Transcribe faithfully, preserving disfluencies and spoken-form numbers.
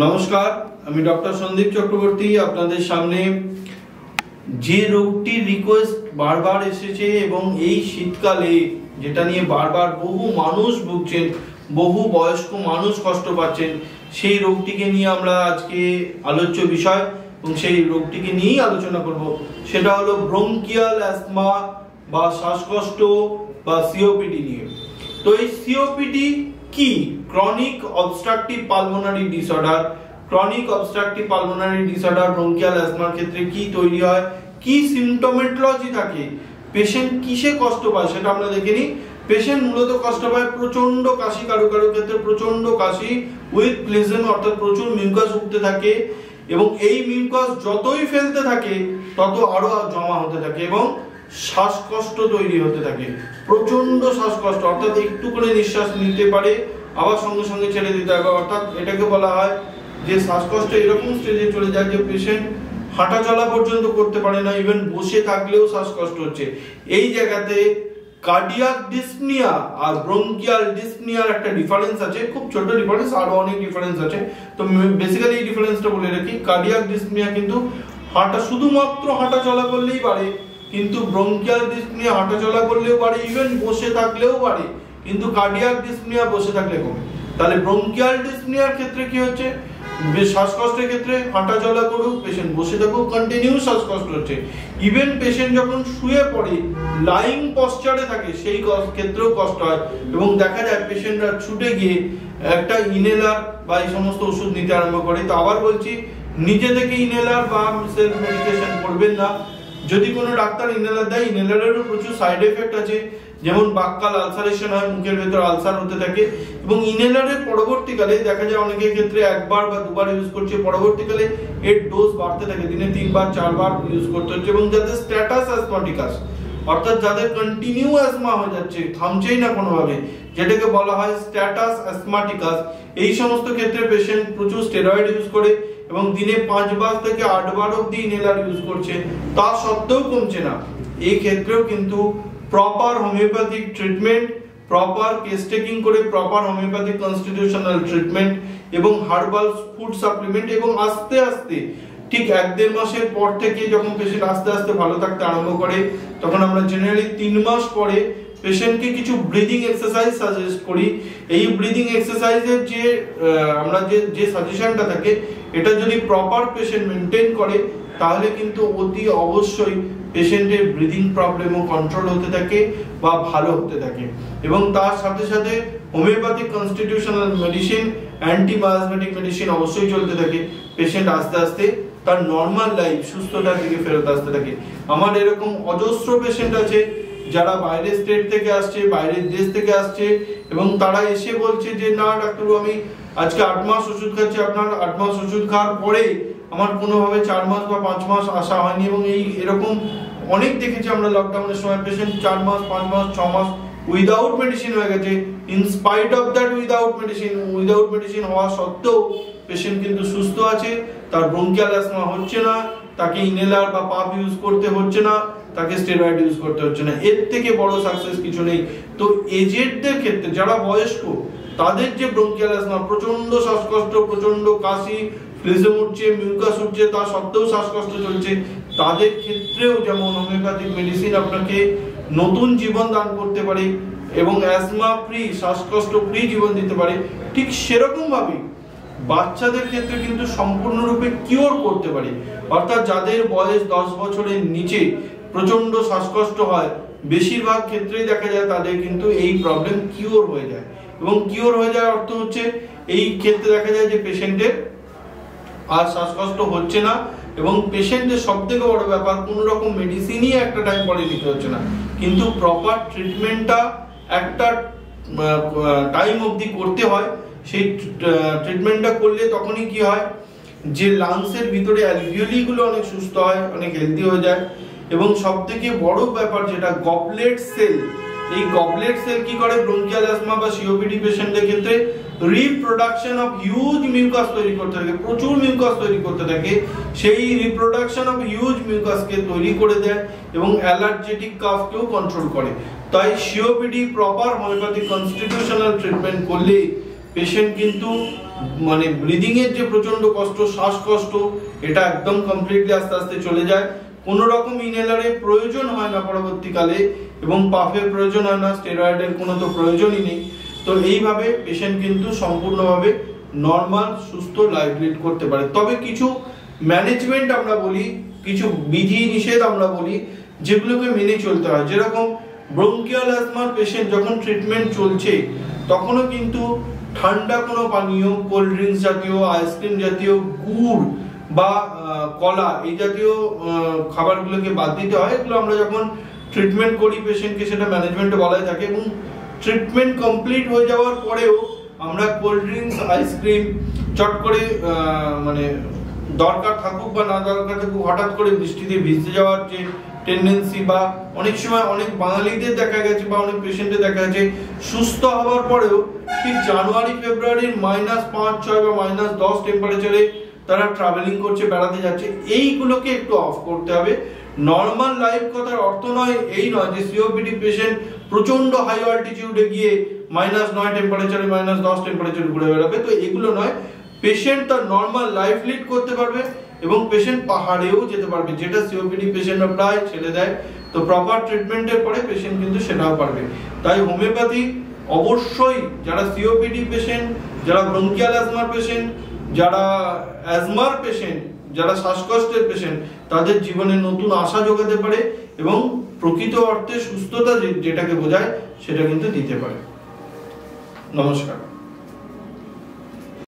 নমস্কার, আমি ডক্টর সন্দীপ চক্রবর্তী আপনাদের সামনে। যে রোগটির রিকোয়েস্ট বারবার এসেছে এবং এই শীতকালে যেটা নিয়ে বারবার বহু মানুষ ভুগছেন, বহু বয়স্ক মানুষ কষ্ট পাচ্ছেন, সেই রোগটিকে নিয়ে আমরা আজকে আলোচ্য বিষয় এবং সেই রোগটিকে নিয়েই আলোচনা করব। সেটা হলো ব্রঙ্কিয়াল অ্যাজমা বা শ্বাসকষ্ট বা সিওপিডি নিয়ে। তো এই সিওপিডি কি? Chronic obstructive pulmonary disorder. Chronic obstructive pulmonary disorder bronchial অ্যাজমার ক্ষেত্রে কি তৈরি হয়, কি সিমটোমেটলজি থাকে, পেশেন্ট কিসে কষ্ট পায় সেটা আমরা দেখে নিই। পেশেন্ট মূলত কষ্ট পায় প্রচন্ড কাশি, কারো কারো ক্ষেত্রে প্রচন্ড কাশি উইথ প্লেজেন, অর্থাৎ প্রচুর মিউকাস উঠতে থাকে এবং এই মিউকাস যতই ফেলতে থাকে তত আরো জমা হতে থাকে এবং শ্বাসকষ্ট তৈরি হতে থাকে। প্রচন্ড শ্বাসকষ্ট, অর্থাৎ একটু করে নিঃশ্বাস নিতে পারে আবার সঙ্গে সঙ্গে ছেড়ে দিতে হবে। অর্থাৎ এটাকে বলা হয় যে শ্বাসকষ্ট এরকম স্টেজে চলে যায় যে পেশেন্ট হাঁটা চলা পর্যন্ত করতে পারে না, ইভেন বসে থাকলেও শ্বাসকষ্ট হচ্ছে। এই জায়গাতে কার্ডিয়াক ডিসপনিয়া আর ব্রঙ্কিয়াল ডিসপনিয়ার একটা ডিফারেন্স আছে, খুব ছোট ডিফারেন্স, আরো অনেক ডিফারেন্স আছে। তো বেসিক্যালি এই ডিফারেন্সটা বলে রাখি। কার্ডিয়াক ডিসপনিয়া কিন্তু হাঁটা শুধুমাত্র হাঁটা চলা করলেই পারে, কিন্তু ব্রঙ্কিয়াল ডিসপনিয়া হাঁটা চলা করলেও পারে, ইভেন বসে থাকলেও পারে, কিন্তু কার্ডিয়াক ডিসপনিয়া বসে থাকলে কমে। তাহলে ব্রঙ্কিয়াল ডিসপনিয়ার ক্ষেত্রে কি হচ্ছে, শ্বাসকষ্টের ক্ষেত্রে হাঁটা চলা করুক, পেশেন্ট বসে থাকুক, কন্টিনিউ শ্বাসকষ্ট হচ্ছে। ইভেন পেশেন্ট যখন শুয়ে পড়ে লাইং পশ্চারে থাকে সেই ক্ষেত্রেও কষ্ট হয় এবং দেখা যায় পেশেন্টরা ছুটে গিয়ে একটা ইনহেলার বা এই সমস্ত ওষুধ নিতে আরম্ভ করে। তো আবার বলছি, নিজে থেকে ইনহেলার বা সেলফ মেডিকেশন করবেন না। যদি কোনো ডাক্তার ইনহেলার দেয়, ইনহেলারেরও প্রচুর সাইড এফেক্ট আছে, যেমন বাক্কাল আলসারেশন হয়, মুখের ভেতর আলসার হতে থাকে এবং ইনহেলারের পরবর্তীকালে দেখা যায় অনেকের ক্ষেত্রে একবার বা দুবার ইউজ করছে, পরবর্তীকালে এর ডোজ বাড়তে থাকে, দিনে তিনবার চারবার ইউজ করতে হচ্ছে। এবং যাদের স্ট্যাটাস অ্যাজমাটিকাস, অর্থাৎ যাদের কন্টিনিউ অ্যাজমা হয়ে যাচ্ছে, থামছেই না কোনোভাবে, যেটাকে বলা হয় স্ট্যাটাস অ্যাজমাটিকাস, এই সমস্ত ক্ষেত্রে পেশেন্ট প্রচুর স্টেরয়েড ইউজ করে এবং দিনে পাঁচবার থেকে আটবার অব্দি ইনহেলার ইউজ করছে, তা সত্ত্বেও কমছে না। এই ক্ষেত্রেও কিন্তু proper homeopathic treatment, proper case taking করে প্রপার হোমিওপ্যাথিক কনস্টিটিউশনাল ট্রিটমেন্ট এবং হার্বাল ফুড সাপ্লিমেন্ট, এবং আস্তে আস্তে ঠিক এক দেড় মাসের পর থেকে যখন পেশেন্ট আস্তে আস্তে ভালো থাকতে আরম্ভ করে, তখন আমরা জেনারেলি তিন মাস পরে পেশেন্টকে কিছু ব্রিদিং এক্সারসাইজ সাজেস্ট করি। এই ব্রিদিং এক্সারসাইজের যে আমরা যে যে সাজেশনটা থাকে, এটা যদি প্রপার পেশেন্ট মেনটেন করে তাহলে কিন্তু অতি অবশ্যই পেশেন্টের ব্রিদিং প্রবলেমও কন্ট্রোল হতে থাকে বা ভালো হতে থাকে। এবং তার সাথে সাথে homeopathic constitutional medicine, antimiasmatic medicine অবশ্যই চলতে থাকে। পেশেন্ট আস্তে আস্তে তার নর্মাল লাইফ, সুস্থতার দিকে ফেরত আসতে থাকে। আমার এরকম অজস্র পেশেন্ট আছে যারা বাইরের স্টেট থেকে আসছে, বাইরের দেশ থেকে আসছে এবং তারা এসে বলছে যে না ডাক্তারবাবু, আমি আজকে আট মাস ওষুধ খাচ্ছি, আপনার আট মাস ওষুধ খাওয়ার পরে আমার কোনোভাবে চার মাস বা পাঁচ মাস আসা হয়নি। এবং এই এরকম অনেক দেখেছি আমরা লকডাউনের সময়, পেশেন্ট চার মাস পাঁচ মাস ছ মাস উইদাউট মেডিসিন হয়ে গেছে। In spite of that without medicine without medicine হওয়া সত্ত্বেও পেশেন্ট কিন্তু সুস্থ আছে, তার ব্রঙ্কিয়াল অ্যাজমা হচ্ছে না, তাকে ইনহেলার বা পাম্প ইউজ করতে হচ্ছে না, তাকে স্টেরয়েড ইউজ করতে হচ্ছে না। এর থেকে বড় সাকসেস কিছু নেই। তো এজেডদের ক্ষেত্রে, যারা বয়স্ক, তাদের যে ব্রঙ্কিয়াল অ্যাজমা, প্রচন্ড শ্বাসকষ্ট, প্রচন্ড কাশি, ফ্লেজম উঠছে, মিউকাস উঠছে, তা সত্ত্বেও শ্বাসকষ্ট চলছে, তাদের ক্ষেত্রেও যেমন হোমিওপ্যাথিক মেডিসিন আপনাকে নতুন জীবন দান করতে পারে এবং অ্যাজমা ফ্রি, শ্বাসকষ্ট ফ্রি জীবন দিতে পারে, ঠিক সেরকম ভাবে বাচ্চাদের ক্ষেত্রে কিন্তু সম্পূর্ণরূপে কিওর করতে পারে। অর্থাৎ যাদের বয়স দশ বছরের নিচে প্রচন্ড শ্বাসকষ্ট হয়, বেশিরভাগ ক্ষেত্রেই দেখা যায় তাদের কিন্তু এই প্রবলেম কিওর হয়ে যায়। এবং কিওর হয়ে যাওয়ার অর্থ হচ্ছে এই ক্ষেত্রে দেখা যায় যে পেশেন্টের আর শ্বাসকষ্ট হচ্ছে না এবং পেশেন্টের সব থেকে বড় ব্যাপার, কোনো রকম মেডিসিনই একটা টাইম পরে নিতে হচ্ছে না, কিন্তু প্রপার ট্রিটমেন্টটা একটা টাইম অবধি করতে হয়। সেই ট্রিটমেন্টটা করলে তখনই কি হয়, যে লাংসের ভিতরে অ্যালভিওলি গুলো অনেক সুস্থ হয়, অনেক হেলদি হয়ে যায়। এবং সব থেকে বড় ব্যাপার যেটা গবলেট সেল, এই গবলেট সেল কি করে, ব্রঙ্কিয়াল অ্যাজমা বা সিওপিডি পেশেন্টদের ক্ষেত্রে রিপ্রোডাকশন অফ হিউজ মিউকাস তৈরি করতে থাকে, প্রচুর মিউকাস তৈরি করতে থাকে। সেই রিপ্রোডাকশন অফ হিউজ মিউকাসকে তৈরি করে দেয় এবং অ্যালার্জেটিক কাফকেও কন্ট্রোল করে। তাই COPD proper homeopathic constitutional treatment করলে পেশেন্ট কিন্তু মানে ব্রিদিং এর যে প্রচন্ড কষ্ট, শ্বাসকষ্ট, এটা একদম কমপ্লিটলি আস্তে আস্তে চলে যায়। কোনো রকম ইনহেলারের প্রয়োজন হয় না পরবর্তীকালে, এবং পাফের প্রয়োজন হয় না, স্টেরয়েডের কোনো তো প্রয়োজনই নেই। তো এইভাবে পেশেন্ট কিন্তু সম্পূর্ণভাবে নর্মাল সুস্থ লাইফ লিড করতে পারে। তবে কিছু ম্যানেজমেন্ট আমরা বলি, কিছু বিধি নিষেধ আমরা বলি, যেগুলোকে মেনে চলতে হয়। যেরকম ব্রঙ্কিয়াল অ্যাজমার পেশেন্ট যখন ট্রিটমেন্ট চলছে তখনও কিন্তু ঠান্ডা কোনো পানীয়, কোল্ড ড্রিঙ্কস জাতীয়, আইসক্রিম জাতীয়, গুড় বা কলা এই জাতীয় খাবারগুলোকে বাদ দিতে হয়। এগুলো আমরা যখন ট্রিটমেন্ট করি পেশেন্টকে সেটা ম্যানেজমেন্টে বলাই থাকে, এবং ট্রিটমেন্ট কমপ্লিট হয়ে যাওয়ার পরেও আমরা কোল্ড ড্রিঙ্কস, আইসক্রিম চট করে মানে দরকার থাকুক বা না দরকার থাকুক হঠাৎ করে বৃষ্টিতে ভিজতে যাওয়ার যে টেন্ডেন্সি, বা অনেক সময় অনেক বাঙালিদের দেখা গেছে বা অনেক পেশেন্টের দেখা গেছে সুস্থ হওয়ার পরেও ঠিক জানুয়ারি ফেব্রুয়ারির মাইনাস পাঁচ ছয় বা মাইনাস দশ টেম্পারেচারে তারা ট্রাভেলিং করছে, বেড়াতে যাচ্ছে। এইগুলোকে একটু অফ করতে হবে। নর্মাল লাইফ কথার অর্থ নয় এই নয় যে সিওপিডি পেশেন্ট প্রচন্ড হাই অল্টিটিউডে গিয়ে মাইনাস নয় টেম্পারেচারে, মাইনাস দশ টেম্পারেচারে ঘুরে বেড়াবে। তো এগুলো নয়, পেশেন্ট তার নর্মাল লাইফ লিড করতে পারবে এবং পেশেন্ট পাহাড়েও যেতে পারবে, যেটা সিওপিডি পেশেন্টরা প্রায় ছেড়ে দেয়। তো প্রপার ট্রিটমেন্টের পরে পেশেন্ট কিন্তু সেটাও পারবে। তাই হোমিওপ্যাথি অবশ্যই যারা সিওপিডি পেশেন্ট, যারা ব্রঙ্কিয়াল অ্যাজমার পেশেন্ট, যারা অ্যাজমার পেশেন্ট, যারা শ্বাসকষ্টের পেশেন্ট, তাদের জীবনে নতুন আশা যোগাতে পারে এবং প্রকৃত অর্থে সুস্থতা যেটাকে বোঝায় সেটা কিন্তু দিতে পারে। নমস্কার।